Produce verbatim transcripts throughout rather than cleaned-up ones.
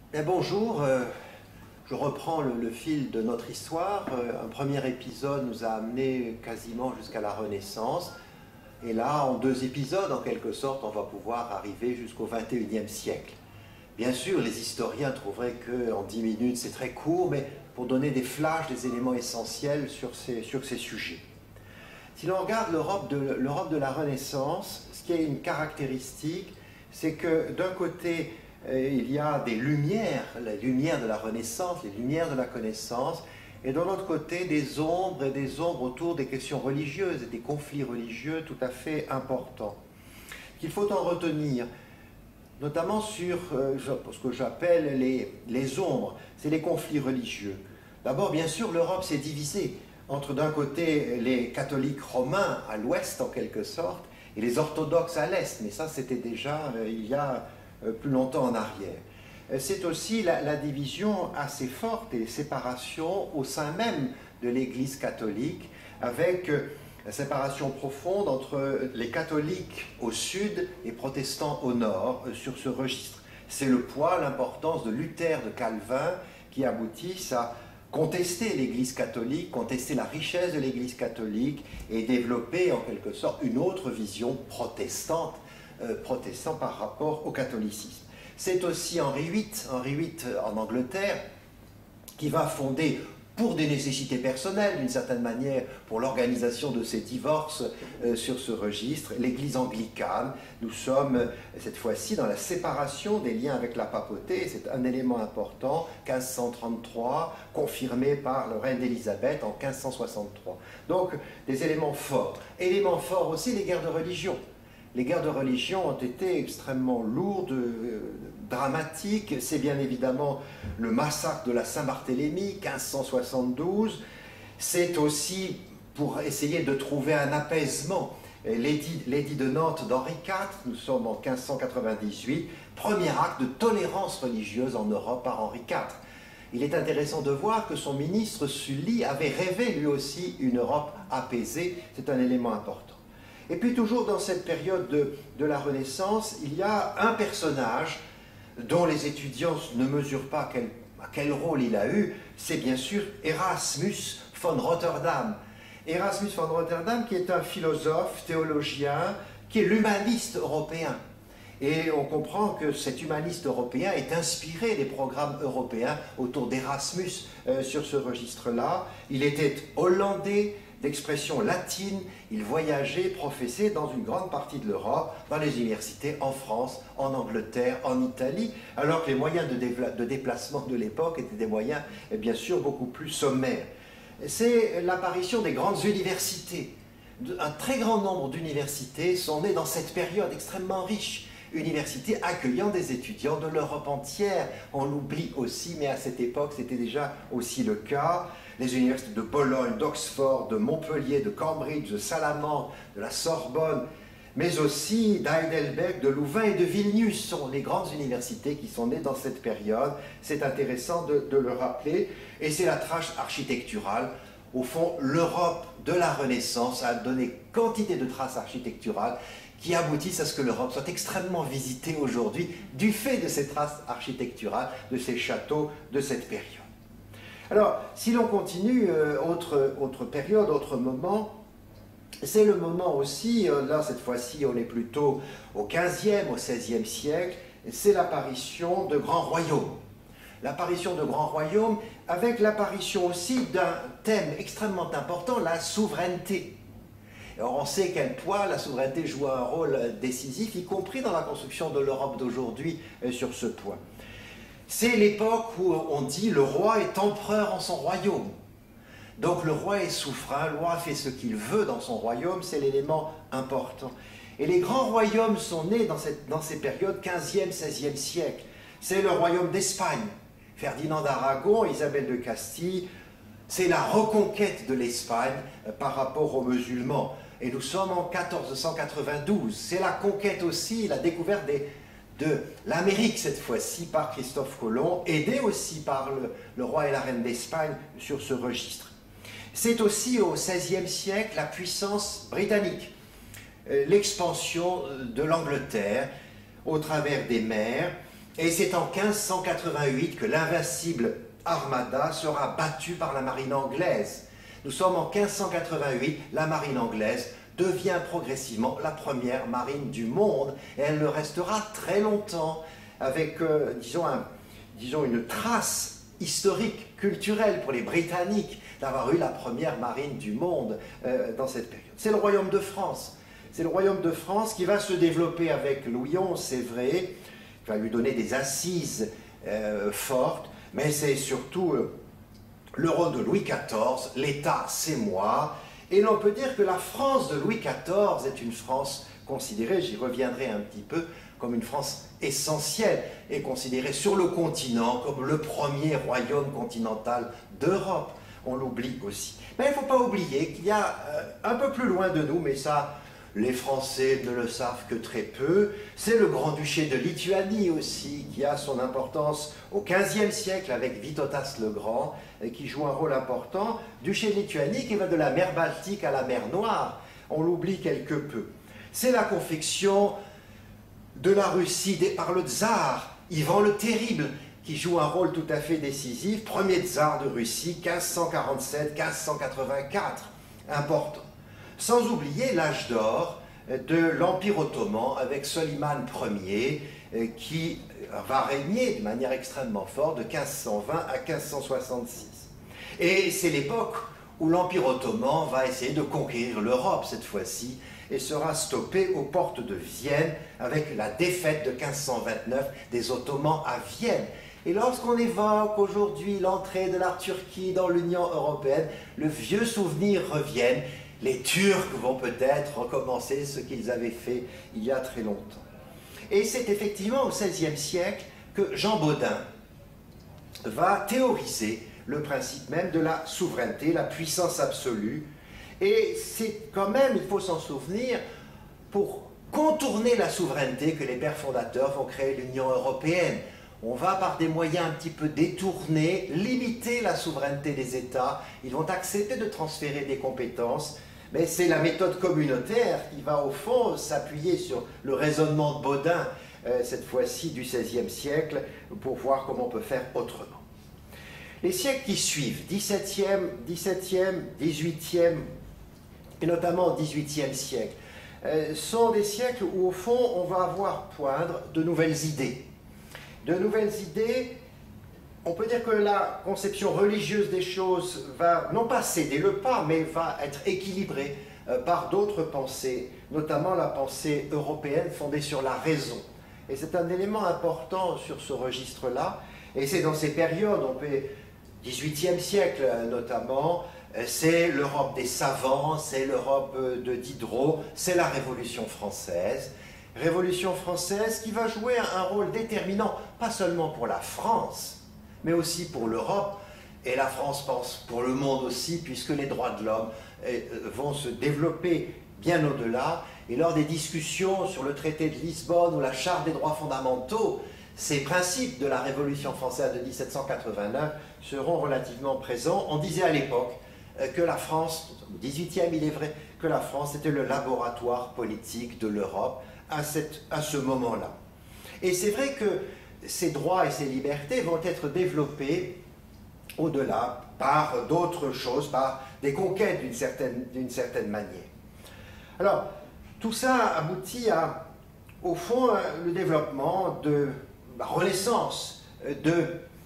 Bien, bonjour, euh, je reprends le, le fil de notre histoire. Euh, un premier épisode nous a amené quasiment jusqu'à la Renaissance. Et là, en deux épisodes, en quelque sorte, on va pouvoir arriver jusqu'au vingt et unième siècle. Bien sûr, les historiens trouveraient qu'en dix minutes, c'est très court, mais pour donner des flashs, des éléments essentiels sur ces, sur ces sujets. Si l'on regarde l'Europe de, l'Europe de la Renaissance, ce qui est une caractéristique, c'est que d'un côté, il y a des lumières, les lumières de la Renaissance, les lumières de la connaissance, et de l'autre côté, des ombres et des ombres autour des questions religieuses et des conflits religieux tout à fait importants. Qu'il faut en retenir, notamment sur euh, ce que j'appelle les, les ombres, c'est les conflits religieux. D'abord, bien sûr, l'Europe s'est divisée entre d'un côté les catholiques romains à l'ouest en quelque sorte, et les orthodoxes à l'est, mais ça c'était déjà euh, il y a plus longtemps en arrière. C'est aussi la, la division assez forte et les séparations au sein même de l'Église catholique, avec la séparation profonde entre les catholiques au sud et protestants au nord sur ce registre. C'est le poids, l'importance de Luther, de Calvin, qui aboutissent à contester l'Église catholique, contester la richesse de l'Église catholique et développer en quelque sorte une autre vision protestante Euh, protestant par rapport au catholicisme. C'est aussi Henri huit, Henri huit en Angleterre, qui va fonder, pour des nécessités personnelles, d'une certaine manière, pour l'organisation de ces divorces euh, sur ce registre, l'Église anglicane. Nous sommes, cette fois-ci, dans la séparation des liens avec la papauté. C'est un élément important, quinze cent trente-trois, confirmé par le règne d'Élisabeth en quinze cent soixante-trois. Donc, des éléments forts. Éléments forts aussi, les guerres de religion. Les guerres de religion ont été extrêmement lourdes, euh, dramatiques. C'est bien évidemment le massacre de la Saint-Barthélemy, quinze cent soixante-douze. C'est aussi pour essayer de trouver un apaisement. L'édit de Nantes d'Henri quatre, nous sommes en quinze cent quatre-vingt-dix-huit, premier acte de tolérance religieuse en Europe par Henri quatre. Il est intéressant de voir que son ministre Sully avait rêvé lui aussi une Europe apaisée. C'est un élément important. Et puis toujours dans cette période de, de la Renaissance, il y a un personnage dont les étudiants ne mesurent pas quel, à quel rôle il a eu, c'est bien sûr Erasmus von Rotterdam. Erasmus von Rotterdam qui est un philosophe, théologien, qui est l'humaniste européen. Et on comprend que cet humaniste européen est inspiré des programmes européens autour d'Erasmus euh, sur ce registre-là. Il était hollandais, d'expression latine, il voyageait, professait dans une grande partie de l'Europe, dans les universités en France, en Angleterre, en Italie, alors que les moyens de, de déplacement de l'époque étaient des moyens, bien sûr, beaucoup plus sommaires. C'est l'apparition des grandes universités. Un très grand nombre d'universités sont nées dans cette période extrêmement riche. Universités accueillant des étudiants de l'Europe entière. On l'oublie aussi, mais à cette époque, c'était déjà aussi le cas. Les universités de Bologne, d'Oxford, de Montpellier, de Cambridge, de Salamanque, de la Sorbonne, mais aussi d'Heidelberg, de Louvain et de Vilnius sont les grandes universités qui sont nées dans cette période. C'est intéressant de, de le rappeler. Et c'est la trace architecturale. Au fond, l'Europe de la Renaissance a donné quantité de traces architecturales qui aboutissent à ce que l'Europe soit extrêmement visitée aujourd'hui du fait de ces traces architecturales, de ces châteaux de cette période. Alors, si l'on continue, euh, autre, autre période, autre moment, c'est le moment aussi, euh, là cette fois-ci on est plutôt au quinzième, au seizième siècle, c'est l'apparition de grands royaumes. L'apparition de grands royaumes avec l'apparition aussi d'un thème extrêmement important, la souveraineté. Alors on sait quel poids la souveraineté joue un rôle décisif, y compris dans la construction de l'Europe d'aujourd'hui euh, sur ce point. C'est l'époque où on dit le roi est empereur en son royaume. Donc le roi est souverain, le roi fait ce qu'il veut dans son royaume, c'est l'élément important. Et les grands royaumes sont nés dans, cette, dans ces périodes quinzième, seizième siècle. C'est le royaume d'Espagne, Ferdinand d'Aragon, Isabelle de Castille. C'est la reconquête de l'Espagne par rapport aux musulmans. Et nous sommes en quatorze cent quatre-vingt-douze. C'est la conquête aussi, la découverte des, de l'Amérique cette fois-ci par Christophe Colomb, aidé aussi par le, le roi et la reine d'Espagne sur ce registre. C'est aussi au seizième siècle la puissance britannique, l'expansion de l'Angleterre au travers des mers, Et c'est en mille cinq cent quatre-vingt-huit que l'invincible Armada sera battue par la marine anglaise. Nous sommes en mille cinq cent quatre-vingt-huit, la marine anglaise devient progressivement la première marine du monde, et elle le restera très longtemps, avec, euh, disons, un, disons, une trace historique, culturelle pour les Britanniques, d'avoir eu la première marine du monde euh, dans cette période. C'est le royaume de France. C'est le royaume de France qui va se développer avec Louis onze, c'est vrai, qui va lui donner des assises euh, fortes, mais c'est surtout euh, le rôle de Louis quatorze, l'État c'est moi, et l'on peut dire que la France de Louis quatorze est une France considérée, j'y reviendrai un petit peu, comme une France essentielle, et considérée sur le continent comme le premier royaume continental d'Europe. On l'oublie aussi. Mais il ne faut pas oublier qu'il y a euh, un peu plus loin de nous, mais ça, les Français ne le savent que très peu, c'est le Grand-Duché de Lituanie aussi, qui a son importance au quinzième siècle avec Vytautas le Grand, et qui joue un rôle important. Duché de Lituanie qui va de la mer Baltique à la mer Noire, on l'oublie quelque peu. C'est la confection de la Russie par le tsar, Ivan le Terrible, qui joue un rôle tout à fait décisif, premier tsar de Russie, mille cinq cent quarante-sept à mille cinq cent quatre-vingt-quatre, important. Sans oublier l'âge d'or de l'Empire ottoman avec Soliman Ier, qui va régner de manière extrêmement forte de mille cinq cent vingt à mille cinq cent soixante-six. Et c'est l'époque où l'Empire ottoman va essayer de conquérir l'Europe cette fois-ci, et sera stoppé aux portes de Vienne avec la défaite de mille cinq cent vingt-neuf des Ottomans à Vienne. Et lorsqu'on évoque aujourd'hui l'entrée de la Turquie dans l'Union européenne, le vieux souvenir revient. Les Turcs vont peut-être recommencer ce qu'ils avaient fait il y a très longtemps. Et c'est effectivement au seizième siècle que Jean Bodin va théoriser le principe même de la souveraineté, la puissance absolue. Et c'est quand même, il faut s'en souvenir, pour contourner la souveraineté que les pères fondateurs vont créer l'Union européenne. On va par des moyens un petit peu détournés limiter la souveraineté des États. Ils vont accepter de transférer des compétences, mais c'est la méthode communautaire qui va au fond s'appuyer sur le raisonnement de Bodin, euh, cette fois-ci du seizième siècle, pour voir comment on peut faire autrement. Les siècles qui suivent, dix-septième, dix-septième, dix-huitième, et notamment au dix-huitième siècle, euh, sont des siècles où au fond on va avoir poindre de nouvelles idées. De nouvelles idées, on peut dire que la conception religieuse des choses va non pas céder le pas, mais va être équilibrée euh, par d'autres pensées, notamment la pensée européenne fondée sur la raison. Et c'est un élément important sur ce registre-là, et c'est dans ces périodes, on peut, dix-huitième siècle notamment, c'est l'Europe des savants, c'est l'Europe de Diderot, c'est la Révolution française. Révolution française qui va jouer un rôle déterminant, pas seulement pour la France, mais aussi pour l'Europe, et la France pense pour le monde aussi, puisque les droits de l'homme vont se développer bien au-delà, et lors des discussions sur le traité de Lisbonne ou la Charte des droits fondamentaux, ces principes de la Révolution française de mille sept cent quatre-vingt-neuf seront relativement présents. On disait à l'époque que la France, au dix-huitième il est vrai, que la France était le laboratoire politique de l'Europe à, cette, à ce moment-là. Et c'est vrai que ces droits et ces libertés vont être développés au-delà par d'autres choses, par des conquêtes d'une certaine, d'une certaine manière. Alors, tout ça aboutit à, au fond, le développement de la Renaissance, de,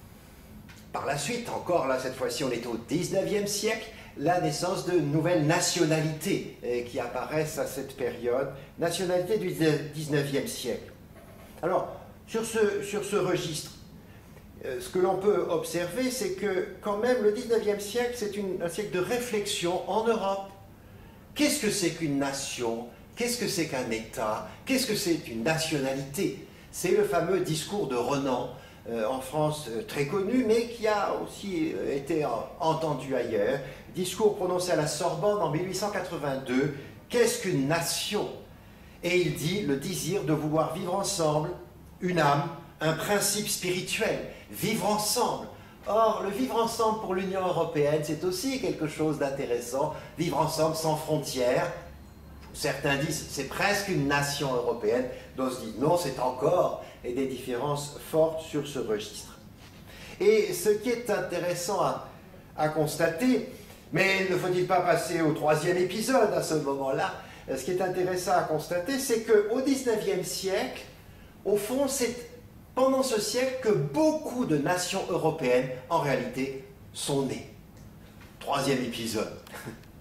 par la suite, encore là, cette fois-ci, on est au dix-neuvième siècle, la naissance de nouvelles nationalités eh, qui apparaissent à cette période, nationalités du dix-neuvième siècle. Alors, sur ce, sur ce registre, euh, ce que l'on peut observer, c'est que quand même le dix-neuvième siècle, c'est un siècle de réflexion en Europe. Qu'est-ce que c'est qu'une nation? Qu'est-ce que c'est qu'un État? Qu'est-ce que c'est une nationalité? C'est le fameux discours de Renan, euh, en France euh, très connu, mais qui a aussi euh, été euh, entendu ailleurs. Discours prononcé à la Sorbonne en mille huit cent quatre-vingt-deux. Qu'est-ce qu'une nation? Et il dit le désir de vouloir vivre ensemble, une âme, un principe spirituel, vivre ensemble. Or, le vivre ensemble pour l'Union européenne, c'est aussi quelque chose d'intéressant. Vivre ensemble sans frontières, Certains disent c'est presque une nation européenne, d'autres disent non, c'est encore, et des différences fortes sur ce registre. Et ce qui est intéressant à, à constater, mais ne faut-il pas passer au troisième épisode à ce moment-là, ce qui est intéressant à constater, c'est qu'au dix-neuvième siècle, au fond, c'est pendant ce siècle que beaucoup de nations européennes, en réalité, sont nées. Troisième épisode.